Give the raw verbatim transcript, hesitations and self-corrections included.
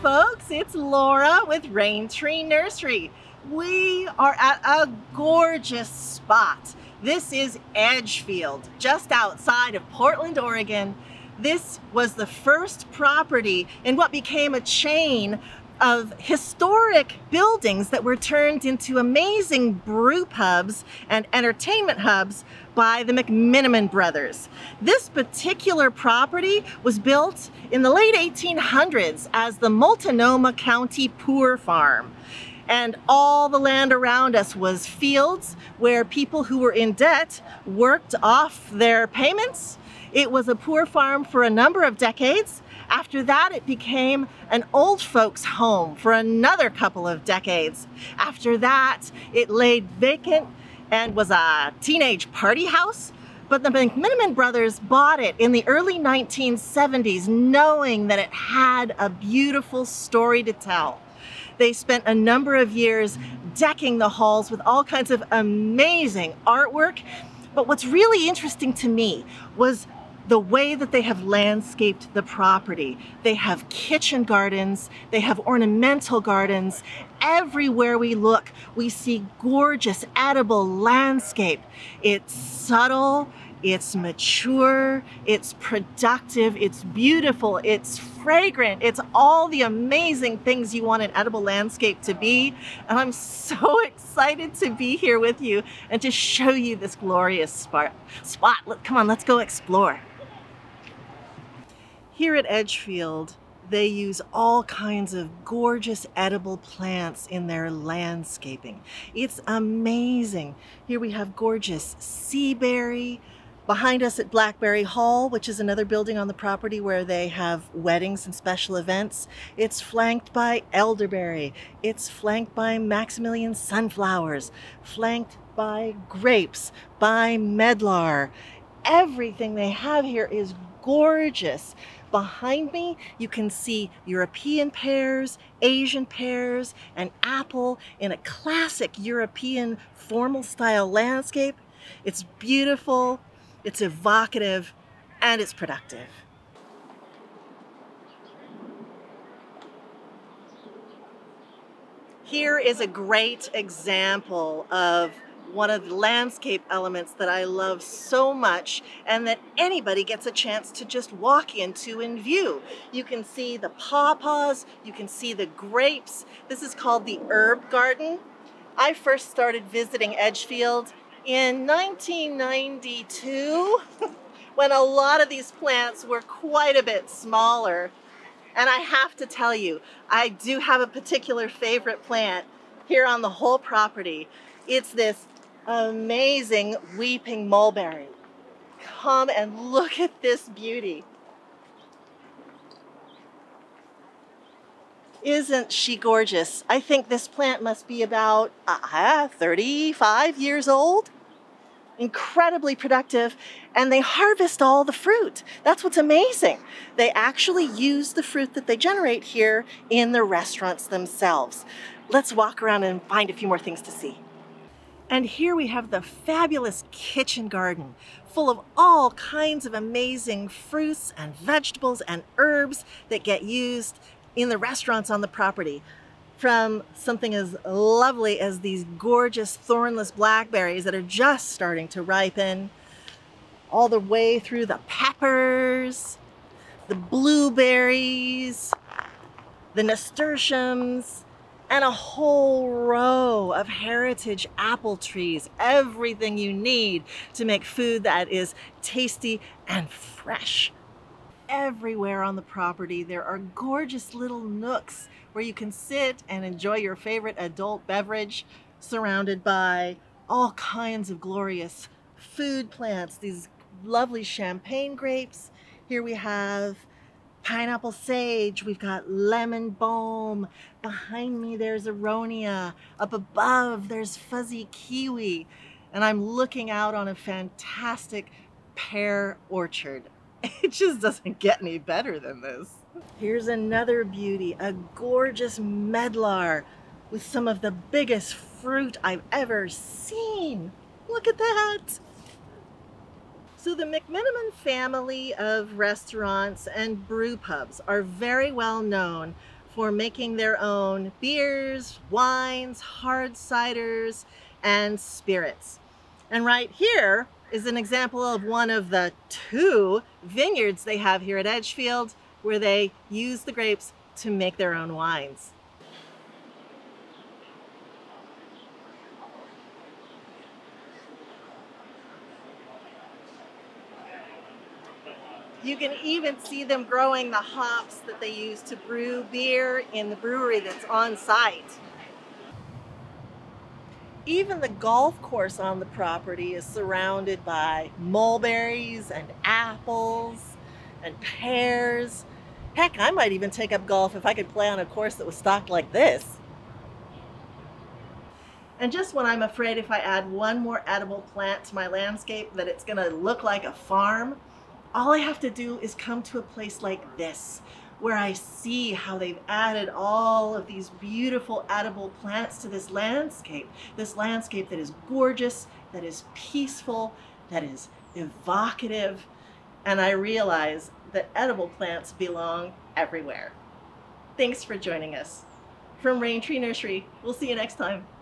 folks, it's Laura with Rain Tree Nursery. We are at a gorgeous spot. This is Edgefield, just outside of Portland, Oregon. This was the first property in what became a chain of historic buildings that were turned into amazing brew pubs and entertainment hubs by the McMenimen brothers. This particular property was built in the late eighteen hundreds as the Multnomah County Poor Farm. And all the land around us was fields where people who were in debt worked off their payments. It was a poor farm for a number of decades. After that, it became an old folks' home for another couple of decades. After that, it laid vacant and was a teenage party house. But the McMenimen brothers bought it in the early nineteen seventies, knowing that it had a beautiful story to tell. They spent a number of years decking the halls with all kinds of amazing artwork. But what's really interesting to me was the way that they have landscaped the property. They have kitchen gardens, they have ornamental gardens. Everywhere we look, we see gorgeous edible landscape. It's subtle, it's mature, it's productive, it's beautiful, it's fragrant, it's all the amazing things you want an edible landscape to be. And I'm so excited to be here with you and to show you this glorious spot. spot. Come on, let's go explore. Here at Edgefield, they use all kinds of gorgeous edible plants in their landscaping. It's amazing. Here we have gorgeous seaberry. Behind us at Blackberry Hall, which is another building on the property where they have weddings and special events, it's flanked by elderberry. It's flanked by Maximilian sunflowers, flanked by grapes, by medlar. Everything they have here is gorgeous. Behind me, you can see European pears, Asian pears, and apple in a classic European formal style landscape. It's beautiful, it's evocative, and it's productive. Here is a great example of one of the landscape elements that I love so much and that anybody gets a chance to just walk into and view. You can see the pawpaws, you can see the grapes. This is called the herb garden. I first started visiting Edgefield in nineteen ninety-two when a lot of these plants were quite a bit smaller. And I have to tell you, I do have a particular favorite plant here on the whole property. It's this amazing weeping mulberry. Come and look at this beauty. Isn't she gorgeous? I think this plant must be about uh, thirty-five years old. Incredibly productive, and they harvest all the fruit. That's what's amazing. They actually use the fruit that they generate here in the restaurants themselves. Let's walk around and find a few more things to see. And here we have the fabulous kitchen garden full of all kinds of amazing fruits and vegetables and herbs that get used in the restaurants on the property. From something as lovely as these gorgeous thornless blackberries that are just starting to ripen, all the way through the peppers, the blueberries, the nasturtiums, and a whole row of heritage apple trees. Everything you need to make food that is tasty and fresh. Everywhere on the property, there are gorgeous little nooks where you can sit and enjoy your favorite adult beverage surrounded by all kinds of glorious food plants. These lovely champagne grapes. Here we have pineapple sage, we've got lemon balm. Behind me there's aronia. Up above there's fuzzy kiwi. And I'm looking out on a fantastic pear orchard. It just doesn't get any better than this. Here's another beauty, a gorgeous medlar with some of the biggest fruit I've ever seen. Look at that. So the McMenimen family of restaurants and brew pubs are very well known for making their own beers, wines, hard ciders, and spirits. And right here is an example of one of the two vineyards they have here at Edgefield, where they use the grapes to make their own wines. You can even see them growing the hops that they use to brew beer in the brewery that's on site. Even the golf course on the property is surrounded by mulberries and apples and pears. Heck, I might even take up golf if I could play on a course that was stocked like this. And just when I'm afraid if I add one more edible plant to my landscape that it's gonna look like a farm, all I have to do is come to a place like this, where I see how they've added all of these beautiful edible plants to this landscape. This landscape that is gorgeous, that is peaceful, that is evocative. And I realize that edible plants belong everywhere. Thanks for joining us. From Rain Tree Nursery, we'll see you next time.